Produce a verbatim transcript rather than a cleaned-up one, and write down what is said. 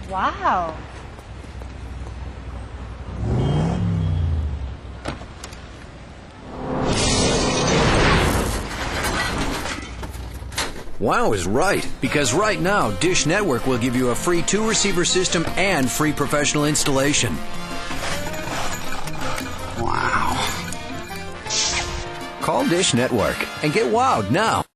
Wow. Wow is right, because right now, Dish Network will give you a free two-receiver system and free professional installation. Wow. Call Dish Network and get wowed now.